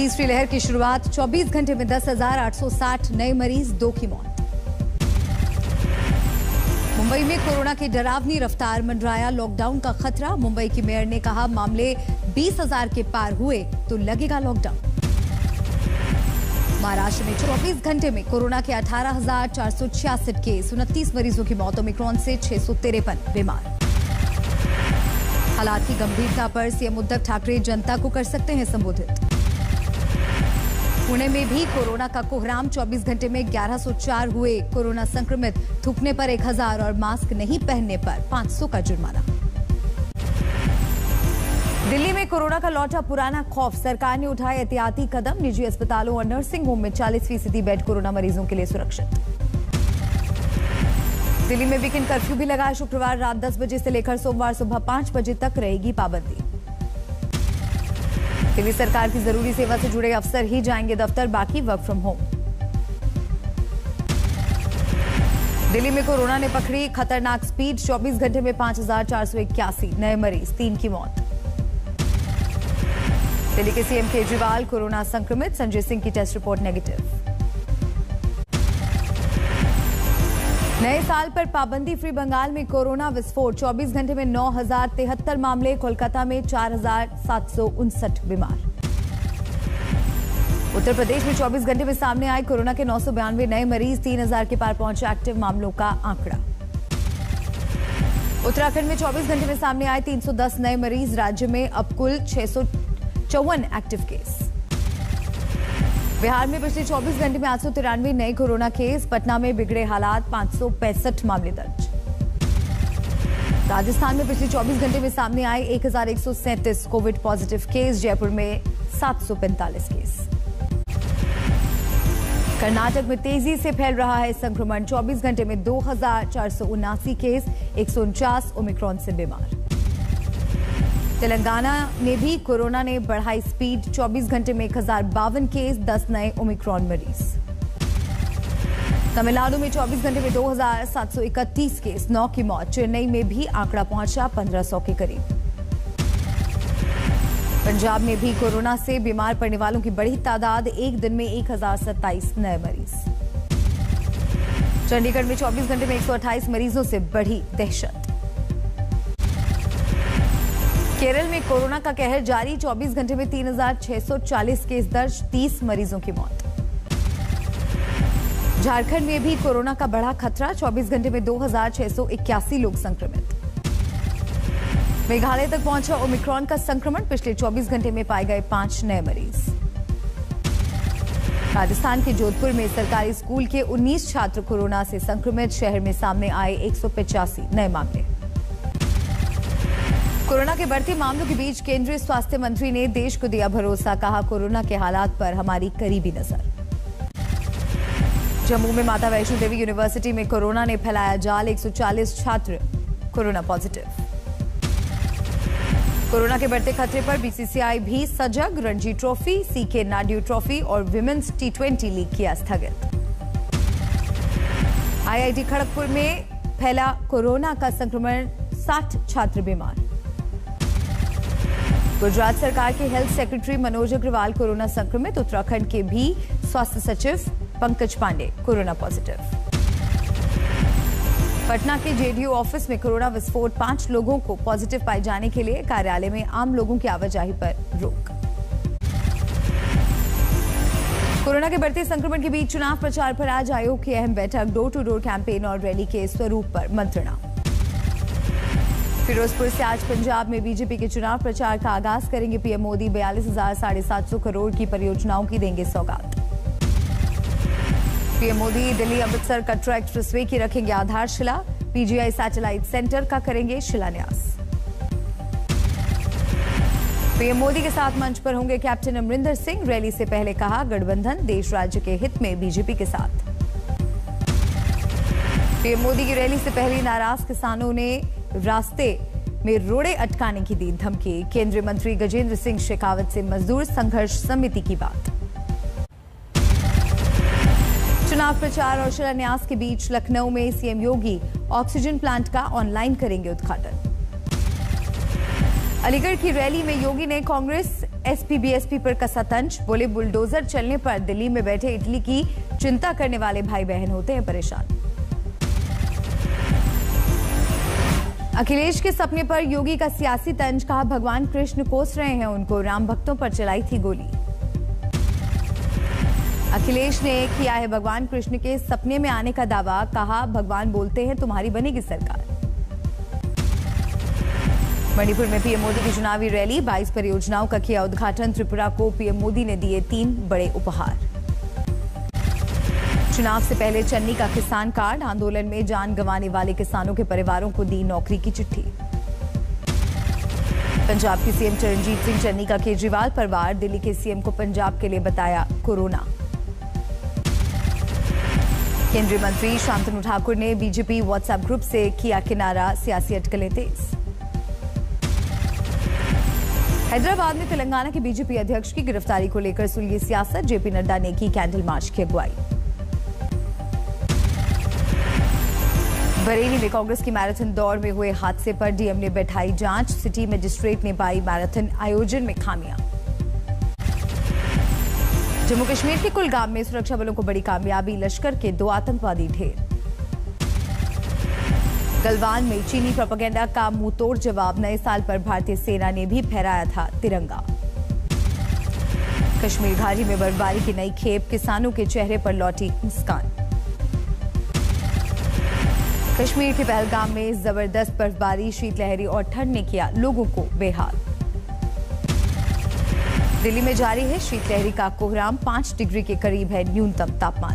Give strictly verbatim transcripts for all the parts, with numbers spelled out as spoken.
तीसरी लहर की शुरुआत, चौबीस घंटे में दस हजार आठ सौ साठ नए मरीज, दो की मौत। मुंबई में कोरोना की डरावनी रफ्तार मंडराया, लॉकडाउन का खतरा। मुंबई की मेयर ने कहा, मामले बीस हजार के पार हुए तो लगेगा लॉकडाउन। महाराष्ट्र में चौबीस घंटे में कोरोना के अठारह हजार चार सौ छियासठ केस, उनतीस मरीजों की मौत। ओमिक्रॉन से छह सौ तिरपन बीमार। हालात की गंभीरता पर सीएम उद्धव ठाकरे जनता को कर सकते हैं संबोधित। पुणे में भी कोरोना का कोहराम, चौबीस घंटे में ग्यारह सौ चार हुए कोरोना संक्रमित, थूकने पर एक हजार और मास्क नहीं पहनने पर पांच सौ का जुर्माना। दिल्ली में कोरोना का लौटा पुराना खौफ, सरकार ने उठाए एहतियाती कदम। निजी अस्पतालों और नर्सिंग होम में चालीस फीसदी बेड कोरोना मरीजों के लिए सुरक्षित। दिल्ली में वीकेंड कर्फ्यू भी लगा है। शुक्रवार रात दस बजे से लेकर सोमवार सुबह पांच बजे तक रहेगी पाबंदी। दिल्ली सरकार की जरूरी सेवा से जुड़े अफसर ही जाएंगे दफ्तर, बाकी वर्क फ्रॉम होम। दिल्ली में कोरोना ने पकड़ी खतरनाक स्पीड, चौबीस घंटे में पांच हजार चार सौ इक्यासी नए मरीज, तीन की मौत। दिल्ली के सीएम केजरीवाल कोरोना संक्रमित, संजय सिंह की टेस्ट रिपोर्ट नेगेटिव। नए साल पर पाबंदी फ्री, बंगाल में कोरोना विस्फोट, चौबीस घंटे में नौ हजार तिहत्तर मामले। कोलकाता में चार हजार सात सौ उनसठ बीमार। उत्तर प्रदेश में चौबीस घंटे में सामने आए कोरोना के नौ सौ बयानवे नए मरीज, तीन हजार के पार पहुंचे एक्टिव मामलों का आंकड़ा। उत्तराखंड में चौबीस घंटे में सामने आए तीन सौ दस नए मरीज, राज्य में अब कुल छह सौ चौवन एक्टिव केस। बिहार में पिछले चौबीस घंटे में आठ सौ तिरानवे नए कोरोना केस, पटना में बिगड़े हालात, पांच सौ पैंसठ मामले दर्ज। राजस्थान में पिछले चौबीस घंटे में सामने आए एक हजार एक सौ सैंतीस कोविड पॉजिटिव केस, जयपुर में सात सौ पैंतालीस केस। कर्नाटक में तेजी से फैल रहा है संक्रमण, चौबीस घंटे में दो हजार चार सौ उनासी केस, एक सौ उनचास ओमिक्रॉन से बीमार। तेलंगाना में भी कोरोना ने बढ़ाई स्पीड, चौबीस घंटे में एक हजार बावन केस, दस नए ओमिक्रॉन मरीज। तमिलनाडु में चौबीस घंटे में दो हजार सात सौ इकतीस केस, नौ की मौत। चेन्नई में भी आंकड़ा पहुंचा पंद्रह सौ के करीब। पंजाब में भी कोरोना से बीमार पड़ने वालों की बढ़ी तादाद, एक दिन में एक हजार सत्ताईस नए मरीज। चंडीगढ़ में चौबीस घंटे में एक सौ अट्ठाईस मरीजों से बढ़ी दहशत। केरल में कोरोना का कहर जारी, चौबीस घंटे में तीन हजार छह सौ चालीस केस दर्ज, तीस मरीजों की मौत। झारखंड में भी कोरोना का बढ़ा खतरा, चौबीस घंटे में दो हजार छह सौ इक्यासी लोग संक्रमित। मेघालय तक पहुंचा ओमिक्रॉन का संक्रमण, पिछले चौबीस घंटे में पाए गए पांच नए मरीज। राजस्थान के जोधपुर में सरकारी स्कूल के उन्नीस छात्र कोरोना से संक्रमित, शहर में सामने आए एक सौ पचासी नए मामले। कोरोना के बढ़ते मामलों के बीच केंद्रीय स्वास्थ्य मंत्री ने देश को दिया भरोसा, कहा कोरोना के हालात पर हमारी करीबी नजर। जम्मू में माता वैष्णो देवी यूनिवर्सिटी में कोरोना ने फैलाया जाल, एक सौ चालीस छात्र कोरोना पॉजिटिव। कोरोना के बढ़ते खतरे पर बीसीसीआई भी सजग, Ranji trophy, CK Naidu trophy और विमेंस टी ट्वेंटी लीग किया स्थगित। आईआईटी खड़गपुर में फैला कोरोना का संक्रमण, साठ छात्र बीमार। गुजरात सरकार के health secretary Manoj Agarwal corona संक्रमित, उत्तराखंड के भी स्वास्थ्य सचिव पंकज पांडे कोरोना पॉजिटिव। पटना के जेडीयू ऑफिस में कोरोना विस्फोट, पांच लोगों को पॉजिटिव पाए जाने के लिए कार्यालय में आम लोगों की आवाजाही पर रोक। कोरोना के बढ़ते संक्रमण के बीच चुनाव प्रचार पर आज आयोग की अहम बैठक, डोर टू डोर कैंपेन और रैली के स्वरूप पर मंत्रणा। फिरोजपुर से आज पंजाब में बीजेपी के चुनाव प्रचार का आगाज करेंगे पीएम मोदी, बयालीस हजार साढ़े सात सौ करोड़ की परियोजनाओं की देंगे सौगात। पीएम मोदी दिल्ली अमृतसर कटरा एक्सप्रेसवे की रखेंगे आधारशिला, पीजीआई सैटेलाइट सेंटर का करेंगे शिलान्यास। पीएम मोदी के साथ मंच पर होंगे कैप्टन अमरिंदर सिंह, रैली से पहले कहा गठबंधन देश राज्य के हित में बीजेपी के साथ। पीएम मोदी की रैली से पहले नाराज किसानों ने रास्ते में रोड़े अटकाने की दी धमकी, केंद्रीय मंत्री गजेंद्र सिंह शेखावत से मजदूर संघर्ष समिति की बात। चुनाव प्रचार और शिलान्यास के बीच लखनऊ में सीएम योगी ऑक्सीजन प्लांट का ऑनलाइन करेंगे उद्घाटन। अलीगढ़ की रैली में योगी ने कांग्रेस एसपी बीएसपी पर कसा तंज, बोले बुलडोजर चलने पर दिल्ली में बैठे इटली की चिंता करने वाले भाई बहन होते हैं परेशान। अखिलेश के सपने पर योगी का सियासी तंज, कहा भगवान कृष्ण कोस रहे हैं उनको, राम भक्तों पर चलाई थी गोली। अखिलेश ने किया है भगवान कृष्ण के सपने में आने का दावा, कहा भगवान बोलते हैं तुम्हारी बनेगी सरकार। मणिपुर में पीएम मोदी की चुनावी रैली, बाईस परियोजनाओं का किया उद्घाटन, त्रिपुरा को पीएम मोदी ने दिए तीन बड़े उपहार। चुनाव से पहले चन्नी का किसान कार्ड, आंदोलन में जान गंवाने वाले किसानों के परिवारों को दी नौकरी की चिट्ठी। पंजाब के सीएम चरणजीत सिंह चन्नी का केजरीवाल परिवार, दिल्ली के सीएम को पंजाब के लिए बताया कोरोना। केंद्रीय मंत्री शांतनु ठाकुर ने बीजेपी व्हाट्सएप ग्रुप से किया किनारा, सियासी अटकलें तेज। हैदराबाद में तेलंगाना के बीजेपी अध्यक्ष की गिरफ्तारी को लेकर सुलझी सियासत, जेपी नड्डा ने की कैंडल मार्च की अगुवाई। बरेली में कांग्रेस की मैराथन दौड़ में हुए हादसे पर डीएम ने बैठाई जांच, सिटी मजिस्ट्रेट ने पाई मैराथन आयोजन में खामियां। जम्मू कश्मीर के कुलगाम में सुरक्षा बलों को बड़ी कामयाबी, लश्कर के दो आतंकवादी ढेर। गलवान में चीनी प्रोपेगेंडा का मुंहतोड़ जवाब, नए साल पर भारतीय सेना ने भी फहराया था तिरंगा। कश्मीर घाटी में बर्फबारी की नई खेप, किसानों के चेहरे पर लौटी मुस्कान। कश्मीर के पहलगाम में जबरदस्त बर्फबारी, शीतलहरी और ठंड ने किया लोगों को बेहाल। दिल्ली में जारी है शीतलहरी का कोहराम, पांच डिग्री के करीब है न्यूनतम तापमान।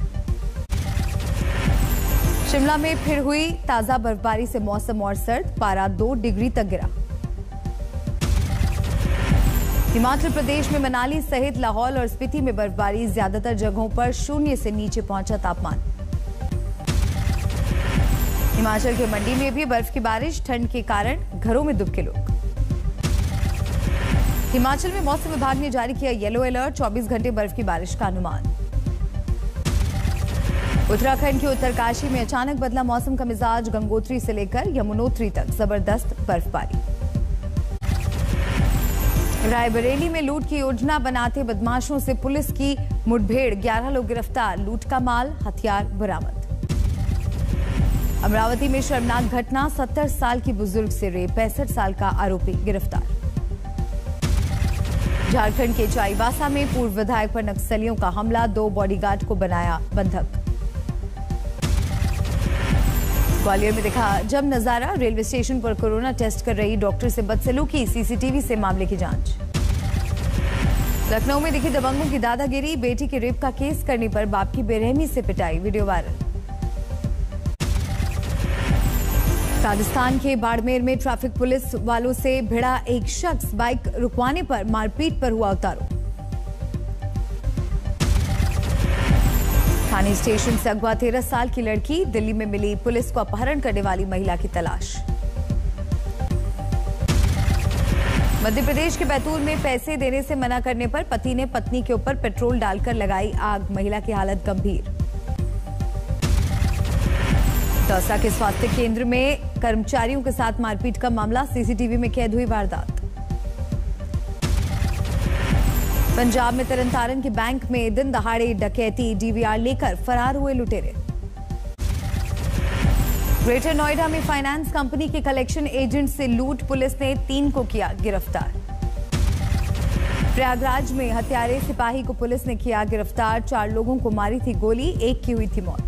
शिमला में फिर हुई ताजा बर्फबारी से मौसम और सर्द, पारा दो डिग्री तक गिरा। हिमाचल प्रदेश में मनाली सहित लाहौल और स्पीति में बर्फबारी, ज्यादातर जगहों पर शून्य से नीचे पहुंचा तापमान। हिमाचल के मंडी में भी बर्फ की बारिश, ठंड के कारण घरों में दुबके लोग। हिमाचल में मौसम विभाग ने जारी किया येलो अलर्ट, चौबीस घंटे बर्फ की बारिश का अनुमान। उत्तराखंड के उत्तरकाशी में अचानक बदला मौसम का मिजाज, गंगोत्री से लेकर यमुनोत्री तक जबरदस्त बर्फबारी। रायबरेली में लूट की योजना बनाते बदमाशों से पुलिस की मुठभेड़, ग्यारह लोग गिरफ्तार, लूट का माल हथियार बरामद। अमरावती में शर्मनाक घटना, सत्तर साल की बुजुर्ग से रेप, पैंसठ साल का आरोपी गिरफ्तार। झारखंड के चाईबासा में पूर्व विधायक पर नक्सलियों का हमला, दो बॉडीगार्ड को बनाया बंधक। ग्वालियर में दिखा जब नजारा, रेलवे स्टेशन पर कोरोना टेस्ट कर रही डॉक्टर से बदसलूकी, सीसीटीवी से मामले की जांच। लखनऊ में दिखी दबंगों की दादागिरी, बेटी के रेप का केस करने पर बाप की बेरहमी से पिटाई, वीडियो वायरल। राजस्थान के बाड़मेर में ट्रैफिक पुलिस वालों से भिड़ा एक शख्स, बाइक रुकवाने पर मारपीट पर हुआ उतारू। थाने स्टेशन से अगवा तेरह साल की लड़की, दिल्ली में मिली पुलिस को अपहरण करने वाली महिला की तलाश। मध्य प्रदेश के बैतूल में पैसे देने से मना करने पर पति ने पत्नी के ऊपर पेट्रोल डालकर लगाई आग, महिला की हालत गंभीर। दौसा के स्वास्थ्य केंद्र में कर्मचारियों के साथ मारपीट का मामला, सीसीटीवी में कैद हुई वारदात। पंजाब में तरनतारन के बैंक में दिन दहाड़े डकैती, डीवीआर लेकर फरार हुए लुटेरे। ग्रेटर नोएडा में फाइनेंस कंपनी के कलेक्शन एजेंट से लूट, पुलिस ने तीन को किया गिरफ्तार। प्रयागराज में हत्यारे सिपाही को पुलिस ने किया गिरफ्तार, चार लोगों को मारी थी गोली, एक की हुई थी मौत।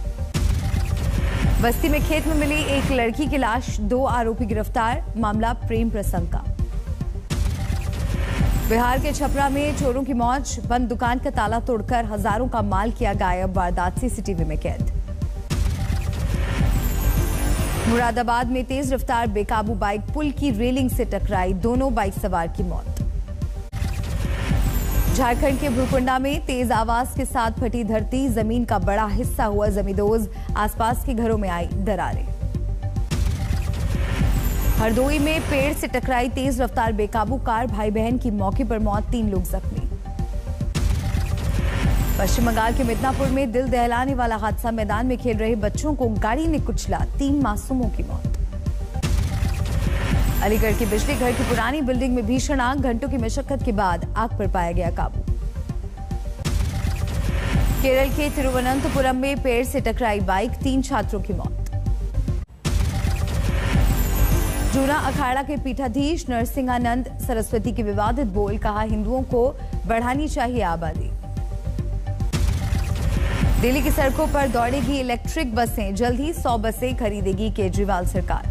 बस्ती में खेत में मिली एक लड़की की लाश, दो आरोपी गिरफ्तार, मामला प्रेम प्रसंग का। बिहार के छपरा में चोरों की मौज, बंद दुकान का ताला तोड़कर हजारों का माल किया गायब, वारदात सीसीटीवी में कैद। मुरादाबाद में तेज रफ्तार बेकाबू बाइक पुल की रेलिंग से टकराई, दोनों बाइक सवार की मौत। झारखंड के भूकुंडा में तेज आवाज के साथ फटी धरती, जमीन का बड़ा हिस्सा हुआ जमींदोज, आसपास के घरों में आई दरारें। हरदोई में पेड़ से टकराई तेज रफ्तार बेकाबू कार, भाई बहन की मौके पर मौत, तीन लोग जख्मी। पश्चिम बंगाल के मिदनापुर में दिल दहलाने वाला हादसा, मैदान में खेल रहे बच्चों को गाड़ी ने कुचला, तीन मासूमों की मौत। अलीगढ़ की बिजली घर की पुरानी बिल्डिंग में भीषण आग, घंटों की मशक्कत के बाद आग पर पाया गया काबू। केरल के तिरुवनंतपुरम में पेड़ से टकराई बाइक, तीन छात्रों की मौत। जूना अखाड़ा के पीठाधीश नरसिंहानंद सरस्वती के विवादित बोल, कहा हिंदुओं को बढ़ानी चाहिए आबादी। दिल्ली की सड़कों पर दौड़ेगी इलेक्ट्रिक बसें, जल्द ही सौ बसें खरीदेगी केजरीवाल सरकार।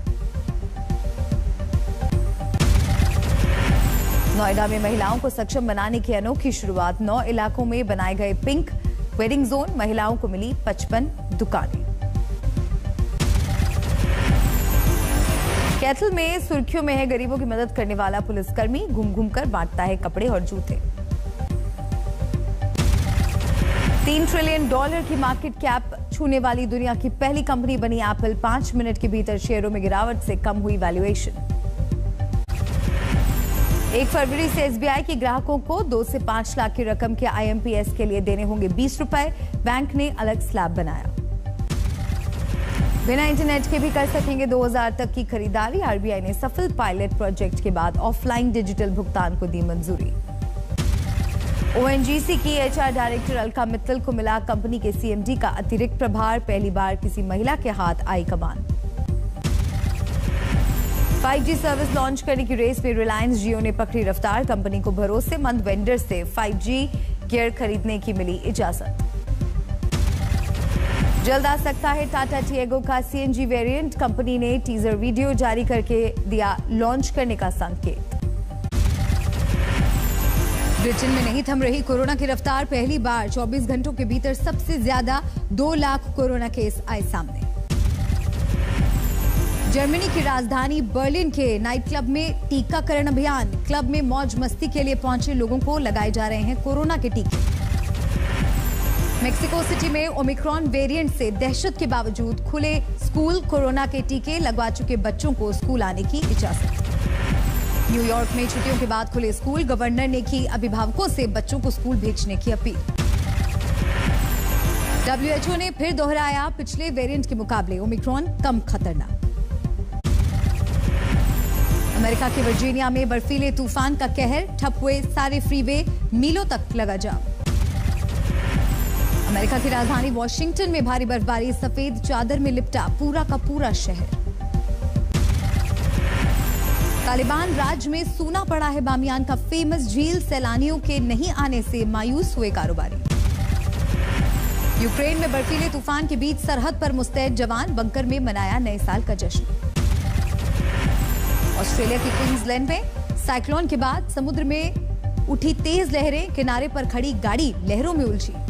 नोएडा में महिलाओं को सक्षम बनाने की अनोखी शुरुआत, नौ इलाकों में बनाए गए पिंक वेडिंग जोन, महिलाओं को मिली पचपन दुकानें। कैथल में सुर्खियों में है गरीबों की मदद करने वाला पुलिसकर्मी, घूम घूम कर बांटता है कपड़े और जूते। तीन ट्रिलियन डॉलर की मार्केट कैप छूने वाली दुनिया की पहली कंपनी बनी एप्पल, पांच मिनट के भीतर शेयरों में गिरावट से कम हुई वैल्यूएशन। एक फरवरी से एसबीआई के ग्राहकों को दो से पांच लाख की रकम के आईएमपीएस के लिए देने होंगे बीस रुपए, बैंक ने अलग स्लैब बनाया। बिना इंटरनेट के भी कर सकेंगे दो हज़ार तक की खरीदारी, आरबीआई ने सफल पायलट प्रोजेक्ट के बाद ऑफलाइन डिजिटल भुगतान को दी मंजूरी। ओएनजीसी की एचआर डायरेक्टर अलका मित्तल को मिला कंपनी के सीएमडी का अतिरिक्त प्रभार, पहली बार किसी महिला के हाथ आई कमान। फाइव जी सर्विस लॉन्च करने की रेस में रिलायंस जियो ने पकड़ी रफ्तार, कंपनी को भरोसेमंद वेंडर से फाइव जी गियर खरीदने की मिली इजाजत। जल्द आ सकता है टाटा टिएगो का सीएनजी वेरिएंट, कंपनी ने टीजर वीडियो जारी करके दिया लॉन्च करने का संकेत। ब्रिटेन में नहीं थम रही कोरोना की रफ्तार, पहली बार चौबीस घंटों के भीतर सबसे ज्यादा दो लाख कोरोना केस आए सामने। जर्मनी की राजधानी बर्लिन के नाइट क्लब में टीकाकरण अभियान, क्लब में मौज मस्ती के लिए पहुंचे लोगों को लगाए जा रहे हैं कोरोना के टीके। मेक्सिको सिटी में ओमिक्रॉन वेरिएंट से दहशत के बावजूद खुले स्कूल, कोरोना के टीके लगवा चुके बच्चों को स्कूल आने की इजाजत। न्यूयॉर्क में छुट्टियों के बाद खुले स्कूल, गवर्नर ने की अभिभावकों से बच्चों को स्कूल भेजने की अपील। डब्ल्यूएचओ ने फिर दोहराया, पिछले वेरिएंट के मुकाबले ओमिक्रॉन कम खतरनाक। अमेरिका के वर्जीनिया में बर्फीले तूफान का कहर, ठप हुए सारे फ्रीवे, मीलों तक लगा जाम। अमेरिका की राजधानी वॉशिंगटन में भारी बर्फबारी, सफेद चादर में लिपटा पूरा का पूरा शहर। तालिबान राज में सूना पड़ा है बामियान का फेमस झील, सैलानियों के नहीं आने से मायूस हुए कारोबारी। यूक्रेन में बर्फीले तूफान के बीच सरहद पर मुस्तैद जवान, बंकर में मनाया नए साल का जश्न। ऑस्ट्रेलिया की क्वींसलैंड में साइक्लोन के बाद समुद्र में उठी तेज लहरें, किनारे पर खड़ी गाड़ी लहरों में उलझी।